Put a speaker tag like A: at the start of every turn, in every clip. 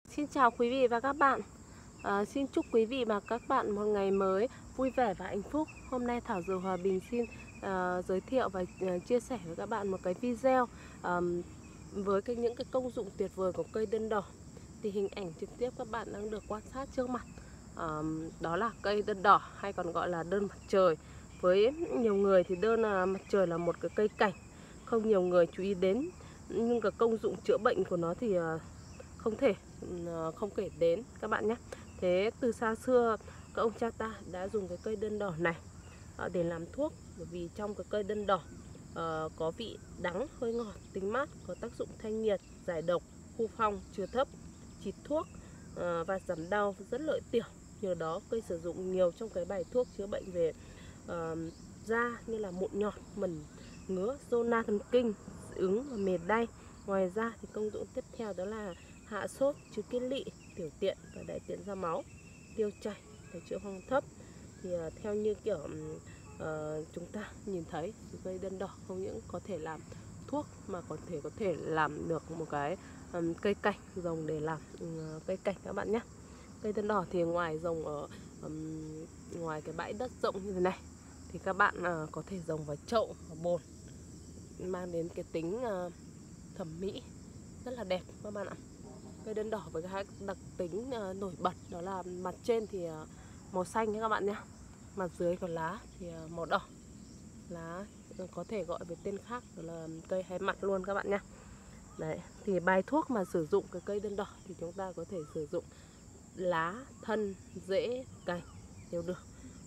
A: Xin chào quý vị và các bạn. Xin chúc quý vị và các bạn một ngày mới vui vẻ và hạnh phúc. Hôm nay Thảo Dược Hòa Bình xin giới thiệu và chia sẻ với các bạn một cái video với những cái công dụng tuyệt vời của cây đơn đỏ. Thì hình ảnh trực tiếp các bạn đang được quan sát trước mặt, đó là cây đơn đỏ hay còn gọi là đơn mặt trời. Với nhiều người thì đơn mặt trời là một cái cây cảnh không nhiều người chú ý đến, nhưng cái công dụng chữa bệnh của nó thì không kể đến các bạn nhé. Thế từ xa xưa các ông cha ta đã dùng cái cây đơn đỏ này để làm thuốc, bởi vì trong cái cây đơn đỏ có vị đắng hơi ngọt, tính mát, có tác dụng thanh nhiệt, giải độc, khu phong, chữa thấp, trị thuốc và giảm đau, rất lợi tiểu. Nhờ đó cây sử dụng nhiều trong cái bài thuốc chữa bệnh về da như là mụn nhọt, mẩn ngứa, zona thần kinh, dị ứng và mề đay. Ngoài ra thì công dụng tiếp theo đó là hạ sốt, trừ kiết lỵ, tiểu tiện và đại tiện ra máu, tiêu chảy để chữa phong thấp. Thì theo như kiểu chúng ta nhìn thấy thì cây đơn đỏ không những có thể làm thuốc mà có thể làm được một cái cây cảnh dùng để làm cây cảnh các bạn nhé. Cây đơn đỏ thì ngoài trồng ở ngoài cái bãi đất rộng như thế này thì các bạn có thể trồng vào chậu và bồn, mang đến cái tính thẩm mỹ rất là đẹp các bạn ạ. Cây đơn đỏ với cái đặc tính nổi bật đó là mặt trên thì màu xanh nhé các bạn nhé, mặt dưới của lá thì màu đỏ. Lá có thể gọi với tên khác đó là cây hai mặt luôn các bạn nhé. Đấy, thì bài thuốc mà sử dụng cái cây đơn đỏ thì chúng ta có thể sử dụng lá, thân, rễ, cành đều được.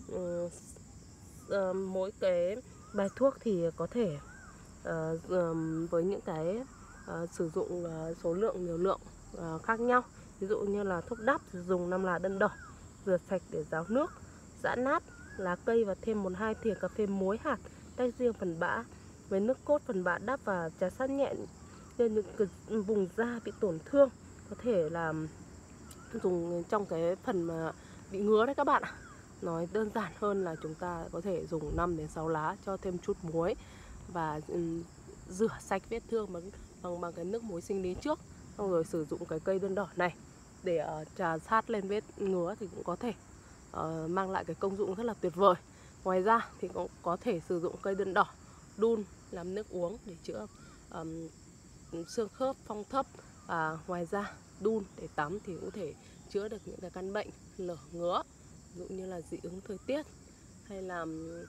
A: Mỗi cái bài thuốc thì có thể với những cái sử dụng số lượng, liều lượng khác nhau. Ví dụ như là thuốc đắp thì dùng 5 lá đơn đỏ, rửa sạch để ráo nước, giã nát lá cây và thêm 1-2 thìa cà phê muối hạt, tách riêng phần bã với nước cốt phần bã đắp và trà sát nhẹ trên những cái vùng da bị tổn thương, có thể là dùng trong cái phần mà bị ngứa đấy các bạn ạ. Nói đơn giản hơn là chúng ta có thể dùng 5-6 lá, cho thêm chút muối và rửa sạch vết thương bằng cái nước muối sinh lý trước, xong rồi sử dụng cái cây đơn đỏ này để trà sát lên vết ngứa thì cũng có thể mang lại cái công dụng rất là tuyệt vời. Ngoài ra thì cũng có thể sử dụng cây đơn đỏ đun làm nước uống để chữa xương khớp, phong thấp. Ngoài ra đun để tắm thì cũng thể chữa được những cái căn bệnh lở ngứa, ví dụ như là dị ứng thời tiết hay là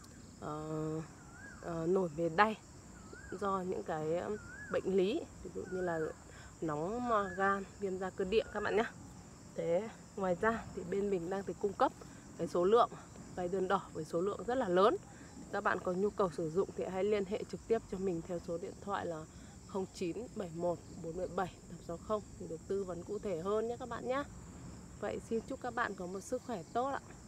A: nổi mề đay do những cái bệnh lý, ví dụ như là nóng gan, viêm da cơ địa các bạn nhé. Thế ngoài ra thì bên mình đang cung cấp cái số lượng cây đơn đỏ với số lượng rất là lớn. Các bạn có nhu cầu sử dụng thì hãy liên hệ trực tiếp cho mình theo số điện thoại là 0971 417 860 để được tư vấn cụ thể hơn nhé các bạn nhé. Vậy xin chúc các bạn có một sức khỏe tốt ạ.